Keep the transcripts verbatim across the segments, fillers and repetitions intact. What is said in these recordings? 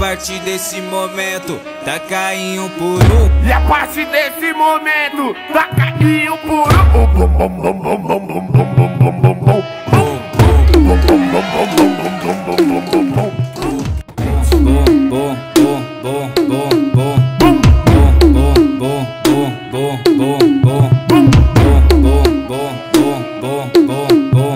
partir desse momento, taca em um por um. E a partir desse momento, taca em um por um. Bum, bum, bum, bum, bum, bum, bum, bum, bum, bum, bum. Bum, bum, bum, bum, bum, bum, bum, bum, bum, bum. Bum, bum, bum, bum, bum, bum. Bum, bum, bum, bum, bum, bum. Bum, bum, bum, bum, bum, bum, bum.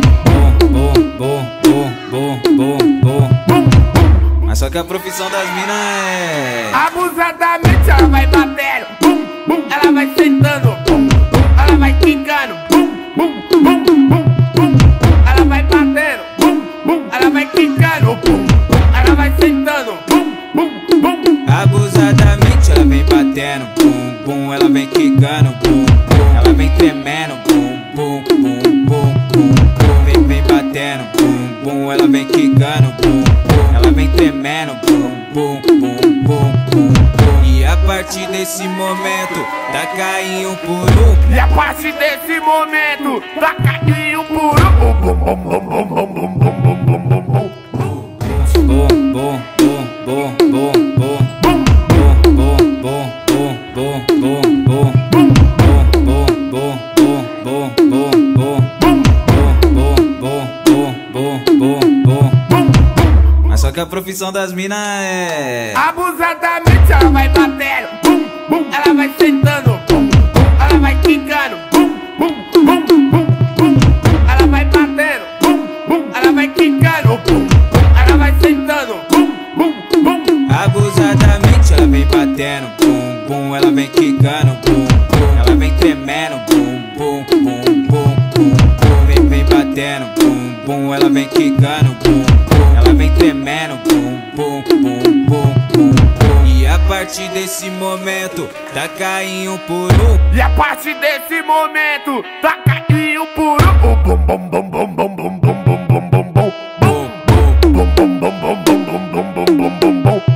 Bum, bum, bum, bum, bum, bum. Mas só que a profissão das minas é abusadamente ela vai batendo, bum, bum, ela vai sentando, bum, bum, ela vai quicando, bum, bum, bum, bum, bum, ela vai batendo, bum, bum, ela vai quicando, bum, bum, ela vai sentando, bum, bum, bum. Abusadamente ela vem batendo, bum, bum, ela vem quicando, bum, bum, ela vem tremendo, bum, bum, bum, bum, bum, bum, vem, vem batendo, bum, bum, ela vem quicando, bum, bum, ela vem tremendo, bum, bum, bum, bum, bum, bum. E a partir desse momento, taca em um por um. E a partir desse momento, taca em um por um. Bum, bum, bum, bum, bum, bum, bum, bum, bum, bum, bum. Bum, bum, bum, bum, bum, bum. Bum, bum, bum, bum, bum, bum, bum. Bum, bum, bum, bum, bum, bum, bum. Bum, bum, bum, bum, bum, bum, bum. Mas só que a profissão das minas é abusadamente ela vai batendo, bum, bum, ela vai sentando, bum, bum, ela vai quicando, bum, bum, bum, bum, bum, ela vai batendo, bum, bum, ela vai quicando, bum, bum, ela vai sentando, bum, bum, bum. Abusadamente ela vem batendo, bum, bum, ela vem quicando, bum, bum, ela vem tremendo, bum, bum, bum, bum, bum, bum, vem, vem batendo, bum, bum, ela vem quicando, bum, bum, ela vem tremendo, bum, bum, bum, bum, bum, bum. E a partir desse momento, taca em um por um. E a partir desse momento, taca em um por um. Bum, bum, bum, bum, bum, bum, bum, bum, bum, bum, bum. Bum, bum, bum, bum, bum, bum, bum, bum, bum, bum, bum.